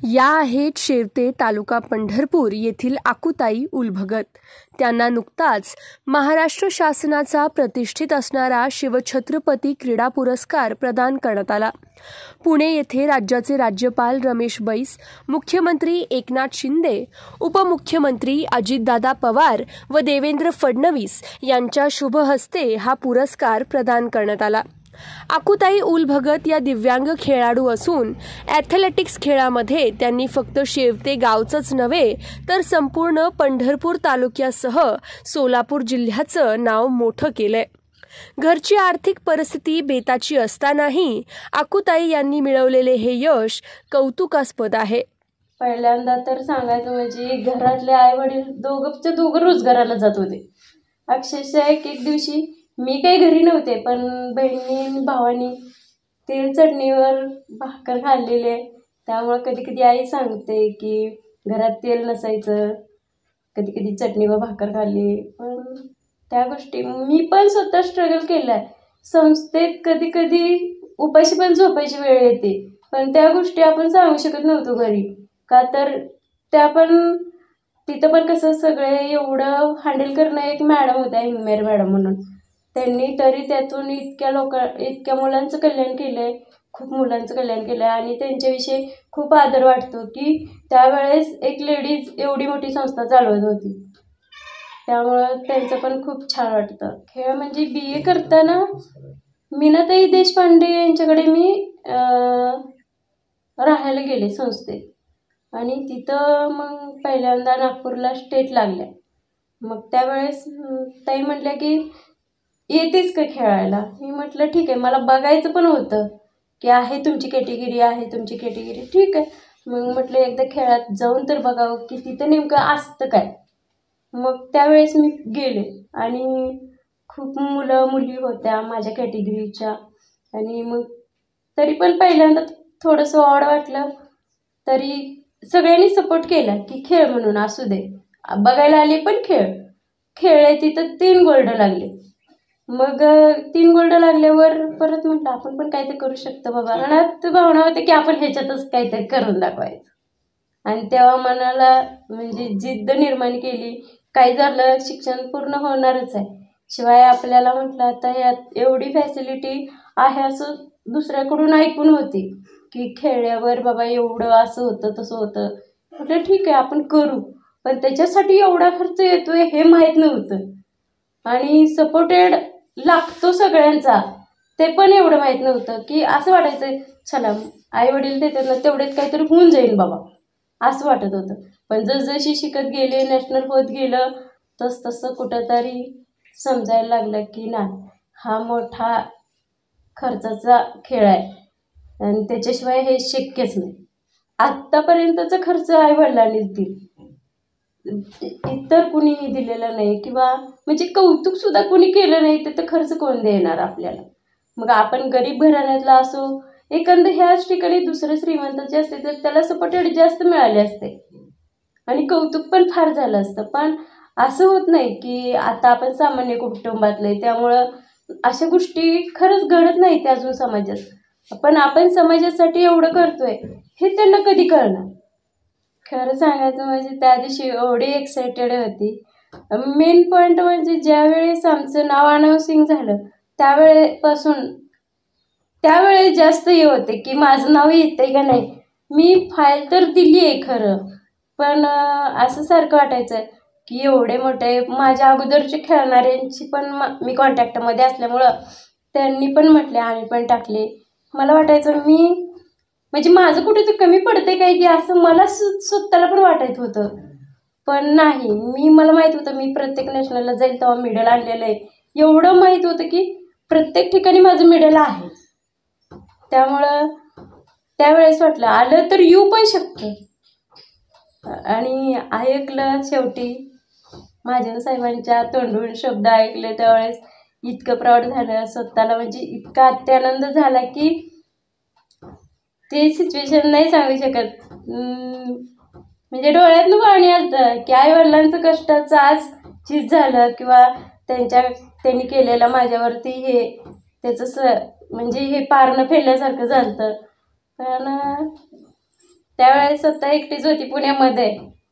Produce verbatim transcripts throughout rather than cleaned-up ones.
या आहेत शेवते तालुका पंढरपूर येथील आकुताई उलभगत. त्यांना नुकताच महाराष्ट्र शासनाचा प्रतिष्ठित असणारा शिवछत्रपती क्रीडा पुरस्कार प्रदान करण्यात आला. पुणे येथे राज्याचे राज्यपाल रमेश बैस, मुख्यमंत्री एकनाथ शिंदे, उपमुख्यमंत्री अजितदादा पवार व देवेंद्र फडणवीस यांच्या शुभ हस्ते हा पुरस्कार प्रदान करण्यात आला. आकुताई उलभगत या दिव्यांग खेळाडू असून ॲथलेटिक्स खेळामध्ये त्यांनी फक्त शेवते गावचंच नव्हे तर संपूर्ण पंढरपूर तालुक्यासह सोलापूर जिल्ह्याचं नाव मोठं केलंय. घरची आर्थिक परिस्थिती बेताची असतानाही आकुताई यांनी मिळवलेले हे यश कौतुकास्पद आहे. पहिल्यांदा तर सांगायचं म्हणजे घरातले आई वडील दोघंचे दोघं रोजगाराला जात होते. अक्षरशः एक एक दिवशी मी काही घरी नव्हते, पण बहिणी भावानी तेल चटणीवर भाकर खाल्लेले. त्यामुळं कधी कधी आई सांगते की घरात तेल नसायचं, कधी कधी चटणीवर भाकर खाल्ली. पण त्या गोष्टी मी पण स्वतः स्ट्रगल केला आहे. संस्थेत कधी कधी उपाशी पण झोपायची वेळ येते, पण त्या गोष्टी आपण सांगू शकत नव्हतो घरी, का तर त्या पण तिथं पण कसं सगळे एवढं हँडल करणं. एक मॅडम होत्या हिंगमेर मॅडम म्हणून, त्यांनी तरी त्यातून इतक्या लोक इतक्या मुलांचं कल्याण केलं आहे, खूप मुलांचं कल्याण केलं आहे. आणि त्यांच्याविषयी खूप आदर वाटतो की त्यावेळेस एक लेडीज एवढी मोठी संस्था चालवत होती. त्यामुळं त्यांचं पण खूप छान वाटतं. खेळ म्हणजे बी ए करताना मीनाताई देशपांडे यांच्याकडे मी राहायला गेले संस्थेत, आणि तिथं मग पहिल्यांदा नागपूरला स्टेट लागल्या. मग त्यावेळेस ताई म्हटल्या की येतेच का खेळायला. मी म्हटलं ठीक आहे, मला बघायचं पण होतं की आहे तुमची कॅटेगरी आहे तुमची कॅटेगरी ठीक आहे. मग म्हटलं एकदा खेळात जाऊन तर बघावं की तिथं नेमकं असतं काय. मग त्यावेळेस मी गेले आणि खूप मुलं मुली होत्या माझ्या कॅटेगरीच्या. आणि मग तरी पण पहिल्यांदा थोडंसं ऑड वाटलं, तरी सगळ्यांनी सपोर्ट केला की खेळ म्हणून असू दे. बघायला आले पण खेळ खेळले. तिथं तीन गोल्ड लागले. मग तीन गोल्ड लागल्यावर परत म्हटलं आपण पण काहीतरी करू शकतो बाबा. मनात भावना होते की आपण ह्याच्यातच काहीतरी करून दाखवायचं. आणि तेव्हा मनाला म्हणजे जिद्द निर्माण केली. काही झालं शिक्षण पूर्ण होणारच आहे. शिवाय आपल्याला म्हटलं आता यात एवढी फॅसिलिटी आहे असं दुसऱ्याकडून ऐकून होती की खेळल्यावर बाबा एवढं असं होतं तसं होतं. म्हटलं ठीक आहे आपण करू, पण त्याच्यासाठी एवढा खर्च येतोय हे माहीत नव्हतं. आणि सपोर्टेड लागतो सगळ्यांचा ते पण एवढं माहीत नव्हतं. की असं वाटायचं चला आई वडील देतात ना तेवढेच काहीतरी होऊन जाईल बाबा असं वाटत होतं. पण जसजशी शिकत गेले नॅशनल होत गेलं तस तसं कुठंतरी समजायला लागलं की ना हा मोठा खर्चाचा खेळ आहे आणि त्याच्याशिवाय हे शक्यच नाही. आत्तापर्यंतचा खर्च आई वडिलांनीच दिला, इतर कुणीही दिलेला नाही. किंवा म्हणजे कौतुक सुद्धा कुणी केलं नाही तर खर्च कोण देणार आपल्याला. मग आपण गरीब घराण्यातला असो एखादं ह्याच ठिकाणी दुसरं श्रीमंताचे असते तर त्याला सपोर्टेड जास्त मिळाले असते आणि कौतुक पण फार झालं असतं. पण असं होत नाही की आता आपण सामान्य कुटुंबातले, त्यामुळं अशा गोष्टी खरंच घडत नाही त्या अजून समाजात. पण आपण समाजासाठी एवढं करतोय हे त्यांना कधी कळणार. खरं सांगायचं म्हणजे त्या दिवशी एवढी एक्सायटेड होती. मेन पॉईंट म्हणजे ज्यावेळेस आमचं नाव अनाउन्सिंग झालं त्यावेळेपासून त्यावेळेस जास्त हे होते की माझं नाव येतंय का नाही. मी फाईल तर दिली आहे खरं, पण असं सारखं वाटायचं की एवढे मोठे माझ्या अगोदरचे खेळणाऱ्यांची पण मी कॉन्टॅक्टमध्ये असल्यामुळं त्यांनी पण म्हटले आम्ही पण टाकले. मला वाटायचं मी म्हणजे माझं कुठेतरी कमी पडतंय काय की असं मला स्वतःला पण वाटायचं होतं. पण नाही, मी मला माहीत होतं मी प्रत्येक नॅशनलला जाईल तेव्हा मेडल आणलेलं आहे. एवढं माहीत होतं की प्रत्येक ठिकाणी माझं मेडल आहे. त्यामुळं त्यावेळेस वाटलं आलं तर येऊ पण शकतं. आणि ऐकलं शेवटी महाजन साहेबांच्या तोंडून शब्द ऐकले त्यावेळेस इतकं प्राऊड झालं स्वतःला. म्हणजे इतका अत्यानंद झाला की ते सिच्युएशन नाही सांगू शकत. म्हणजे डोळ्यातनं पाणी आलं की आई वडिलांचं कष्टाचं आज चीज झालं किंवा त्यांच्या त्यांनी केलेलं माझ्यावरती हे त्याचं स म्हणजे हे पारणं फेडल्यासारखं झालं. पण त्यावेळेस स्वतः एकटीच होती पुण्यामध्ये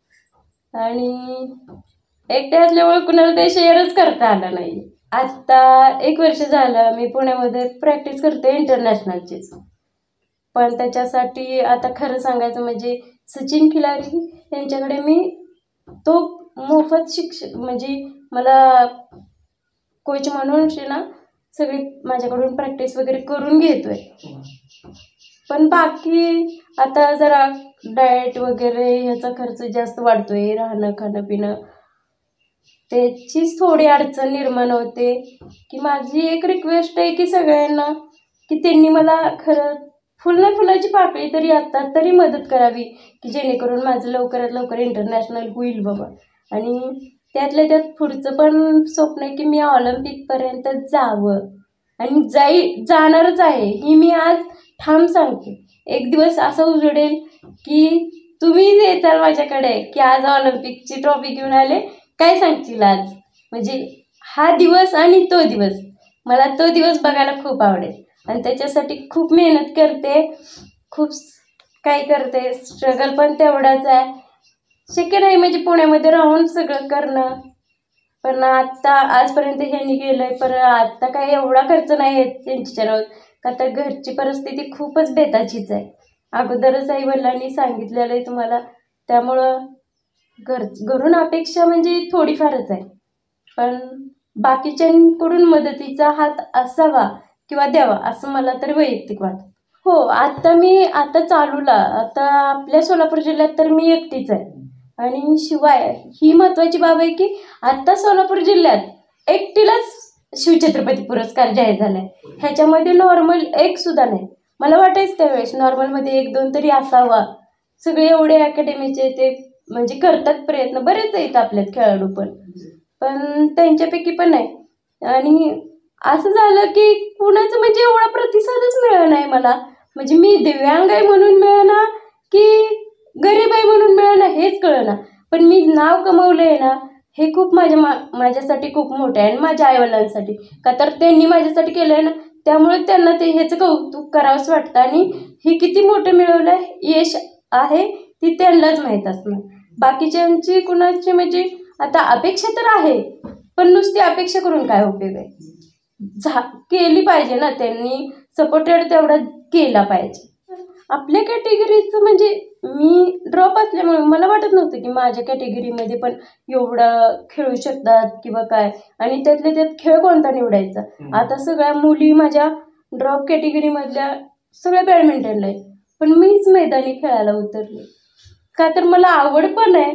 आणि एकटे असल्यामुळे कुणाला ते शेअरच करता आलं नाही. आत्ता एक वर्ष झालं मी पुण्यामध्ये प्रॅक्टिस करते इंटरनॅशनलची. पण त्याच्यासाठी आता खरं सांगायचं म्हणजे सचिन खिलारी यांच्याकडे मी तो मोफत शिक्षण म्हणजे मला कोच म्हणून ना सगळी माझ्याकडून प्रॅक्टिस वगैरे करून घेतोय. पण बाकी आता जरा डाएट वगैरे ह्याचा खर्च जास्त वाढतोय, राहणं खाणं पिणं त्याचीच थोडी अडचण निर्माण होते. की माझी एक रिक्वेस्ट आहे की सगळ्यांना की त्यांनी मला खरं फुल ना फुलाची पाकळी तरी आता तरी मदत करावी की जेणेकरून माझं लवकरात लवकर इंटरनॅशनल होईल बाबा. आणि त्यातल्या त्यात पुढचं पण स्वप्न आहे की मी ऑलिम्पिकपर्यंत जावं आणि जाई जाणारच आहे ही मी आज ठाम सांगते. एक दिवस असं उजडेल की तुम्ही येताल माझ्याकडे की आज ऑलिम्पिकची ट्रॉफी घेऊन आले, काय सांगशील आज. म्हणजे हा दिवस आणि तो दिवस मला तो दिवस बघायला खूप आवडेल आणि त्याच्यासाठी खूप मेहनत करते, खूप काय करते, स्ट्रगल पण तेवढाच आहे. शक्य नाही म्हणजे पुण्यामध्ये राहून सगळं करणं. पण आत्ता आजपर्यंत ह्यांनी केलं आहे, पण आत्ता काय एवढा खर्च नाही आहे त्यांच्यावर का तर घरची परिस्थिती खूपच बेताचीच आहे. अगोदरच आई वडिलांनी सांगितलेलं आहे तुम्हाला, त्यामुळं घर घरून अपेक्षा म्हणजे थोडीफारच आहे. पण बाकीच्यांकडून मदतीचा हात असावा किंवा द्यावा असं मला तरी वैयक्तिक वाटतं. हो, आता मी आता चालूला आता आपल्या सोलापूर जिल्ह्यात तर मी एकटीच आहे. आणि शिवाय ही महत्त्वाची बाब आहे की आत्ता सोलापूर जिल्ह्यात एकटीलाच शिवछत्रपती पुरस्कार जाहीर झाला आहे. ह्याच्यामध्ये नॉर्मल एक सुद्धा नाही. मला वाटायचं त्यावेळेस नॉर्मलमध्ये एक दोन तरी असावा. सगळे एवढे अकॅडमीचे ते म्हणजे करतात प्रयत्न, बरेच आहेत आपल्यात खेळाडू पण पण त्यांच्यापैकी पण नाही. आणि असं झालं की कुणाचं म्हणजे एवढा प्रतिसादच मिळाला नाही मला. म्हणजे मी दिव्यांग आहे म्हणून मिळाला की गरीब आहे म्हणून मिळाला हेच कळना. पण मी नाव कमवलं आहे ना हे खूप माझ्या मा माझ्यासाठी खूप मोठं आहे आणि माझ्या आईवडिलांसाठी का तर त्यांनी माझ्यासाठी केलं आहे ना, त्यामुळे त्यांना ते ह्याचं कौतुक करावंच वाटतं. आणि हे किती मोठं मिळवलं आहे यश आहे ती त्यांनाच माहीत असणार. बाकीच्यांची कुणाची म्हणजे आता अपेक्षा तर आहे, पण नुसती अपेक्षा करून काय उपयोग आहे. झा केली पाहिजे ना, त्यांनी सपोर्टेड तेवढा केला पाहिजे. आपल्या कॅटेगरीचं म्हणजे मी ड्रॉप असल्यामुळे मला वाटत नव्हतं की माझ्या कॅटेगरीमध्ये पण एवढं खेळू शकतात किंवा काय. आणि त्यातल्या त्यात खेळ कोणता निवडायचा. आता सगळ्या मुली माझ्या ड्रॉप कॅटेगरीमधल्या सगळ्या बॅडमिंटनला आहे, पण मीच मैदानी खेळायला उतरले का तर मला आवड पण आहे.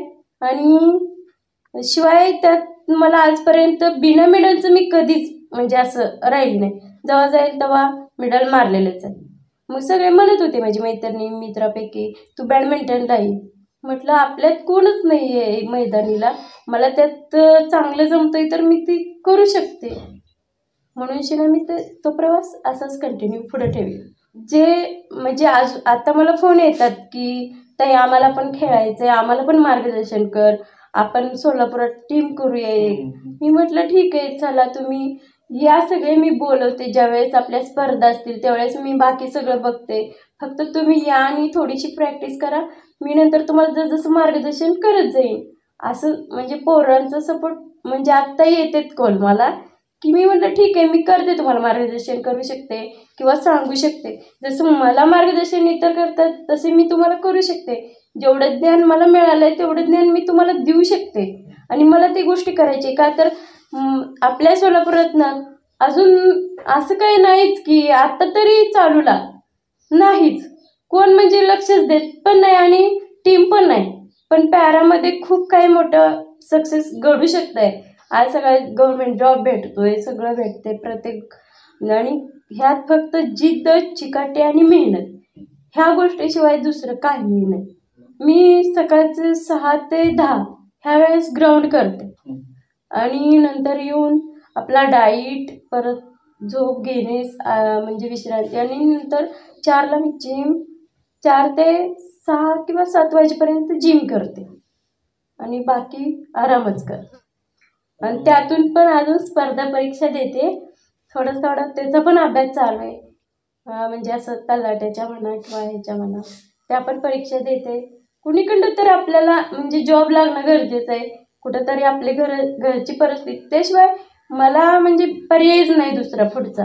आणि शिवाय त्यात मला आजपर्यंत बिना मेडलचं मी कधीच म्हणजे असं राहिली नाही. जेव्हा जाईल तेव्हा मेडल मारलेलंच आहे. मग सगळे म्हणत होते माझी मैत्रिणी मित्रापैकी तू बॅडमिंटनला ये. म्हटलं आपल्यात कोणच नाही आहे मैदानीला, मला त्यात चांगलं जमतंय तर मी ती करू शकते. म्हणून शिना मी ते तो प्रवास असाच कंटिन्यू पुढे ठेवला. जे म्हणजे आज आता मला फोन येतात की ताई आम्हाला पण खेळायचं आहे, आम्हाला पण मार्गदर्शन कर, आपण सोलापुरात टीम करूया एक. मी म्हटलं ठीक आहे चला तुम्ही या सगळे मी बोलवते. ज्यावेळेस आपल्या स्पर्धा असतील त्यावेळेस मी बाकी सगळं बघते, फक्त तुम्ही या आणि थोडीशी प्रॅक्टिस करा, मी नंतर तुम्हाला जसं मार्गदर्शन करत जाईन. असं म्हणजे पोरांचा सपोर्ट म्हणजे आत्ता येतेत कॉल मला की मी म्हटलं ठीक आहे मी करते, तुम्हाला मार्गदर्शन करू शकते किंवा सांगू शकते. जसं मला मार्गदर्शन इतर करतात तसे मी तुम्हाला करू शकते. जेवढं ज्ञान मला मिळालं आहे तेवढं ज्ञान मी तुम्हाला देऊ शकते. आणि मला ती गोष्टी करायची का तर आपल्या सोलापुरात ना अजून असं काही नाहीच की आत्ता तरी चालूला नाहीच कोण म्हणजे लक्षच देत पण नाही आणि टीम पण नाही. पण पॅरामध्ये खूप काही मोठं सक्सेस घडू शकतंय. आज सगळ्या गव्हर्नमेंट जॉब भेटतोय, सगळं भेटते प्रत्येक. आणि ह्यात फक्त जिद्द चिकाटी आणि मेहनत ह्या गोष्टीशिवाय दुसरं काहीही नाही. मी सकाळचे सहा ते दहा ह्या वेळेस ग्राउंड करते आणि नंतर येऊन आपला डाईट परत झोप घेणे म्हणजे विश्रांती आणि नंतर चारला मी जिम चार ते सहा किंवा सात वाजेपर्यंत जिम करते आणि बाकी आरामच करते. आणि त्यातून पण अजून स्पर्धा परीक्षा देते. थोडं थोडं त्याचा पण अभ्यास चालू आहे म्हणजे असं तलाट्याच्या म्हणा किंवा ह्याच्या म्हणा त्या पण परीक्षा देते. कुणीकडं तर आपल्याला म्हणजे जॉब लागणं गरजेचं आहे, कुठंतरी आपले घर घरची परिस्थिती, त्याशिवाय मला म्हणजे पर्यायच नाही दुसरा पुढचा,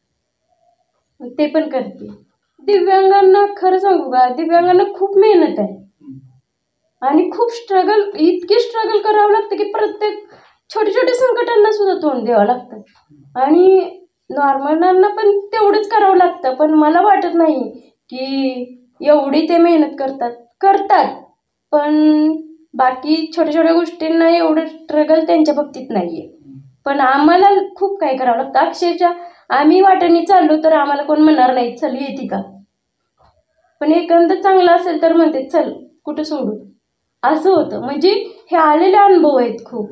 ते पण करते. दिव्यांगांना खरं सांगू का, दिव्यांगांना खूप मेहनत आहे आणि खूप स्ट्रगल, इतकी स्ट्रगल करावं लागतं की प्रत्येक छोट्या छोट्या संकटांना सुद्धा तोंड द्यावं लागतं. आणि नॉर्मलांना पण तेवढंच करावं लागतं, पण मला वाटत नाही की एवढी ते मेहनत करतात करतात पण बाकी छोट्या छोट्या गोष्टींना एवढं स्ट्रगल त्यांच्या बाबतीत नाहीये. पण आम्हाला खूप काय करावं लागतं. अक्षरशः आम्ही वाटेने चाललो तर आम्हाला कोण म्हणणार नाही चल येते का, पण एखादं चांगलं असेल तर म्हणते चल कुठं सोडू, असं होतं. म्हणजे हे आलेले अनुभव आहेत खूप.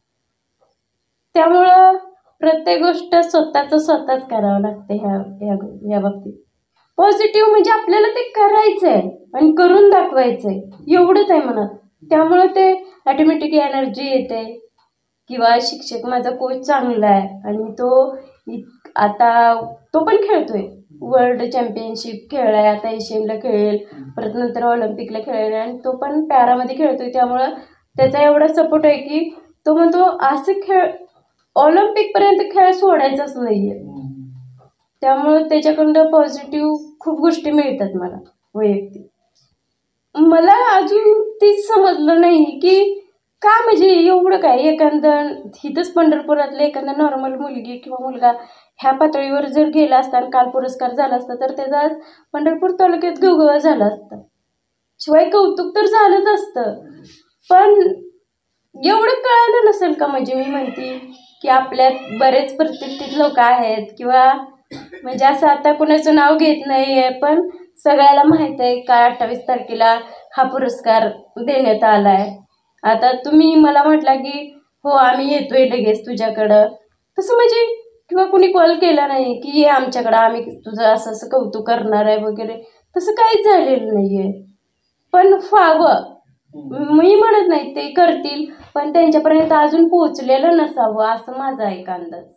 त्यामुळं प्रत्येक गोष्ट स्वतःचं स्वतःच करावं लागते ह्या ह्या ह्या बाबतीत. पॉझिटिव्ह म्हणजे आपल्याला ते करायचं आहे आणि करून दाखवायचं आहे, एवढंच आहे मनात. त्यामुळे ते ऑटोमॅटिक एनर्जी येते. किंवा शिक्षक माझा कोच चांगला आहे आणि तो आता तो पण खेळतोय, वर्ल्ड चॅम्पियनशिप खेळलाय, आता एशियनला खेळेल, परत नंतर ऑलिम्पिकला खेळेल आणि तो पण पॅरामध्ये खेळतोय. त्यामुळं त्याचा एवढा सपोर्ट आहे की तो म्हणतो असं खेळ ऑलिम्पिकपर्यंत खेळ सोडायचाच नाहीये. त्यामुळं त्याच्याकडं पॉझिटिव्ह खूप गोष्टी मिळतात मला वैयक्तिक. मला अजून तेच समजलं नाही की का, म्हणजे एवढं काय, एखादं इथंच पंढरपुरातलं एखादा नॉर्मल मुलगी किंवा मुलगा ह्या पातळीवर जर गेला असता आणि काल पुरस्कार झाला असता तर त्याचा आज पंढरपूर तालुक्यात गवगवा झाला असता, शिवाय कौतुक तर झालंच असतं. पण एवढं कळालं नसेल का, म्हणजे मी म्हणते की आपल्यात बरेच प्रतिष्ठित लोक आहेत किंवा म्हणजे असं आता कुणाचं नाव घेत नाहीये, पण सगळ्याला माहित आहे का अठ्ठावीस तारखेला हा पुरस्कार देण्यात आलाय. आता तुम्ही मला म्हटला की हो आम्ही येतोय लगेच तुझ्याकडं, तसं म्हणजे किंवा कुणी कॉल केला नाही की ये आमच्याकडं आम्ही तुझं असं असं कौतुक करणार आहे वगैरे, तसं काहीच झालेलं नाहीये. पण व्हावं, मी म्हणत नाही ते करतील, पण त्यांच्यापर्यंत अजून पोहोचलेलं नसावं असं माझा एक अंदाज.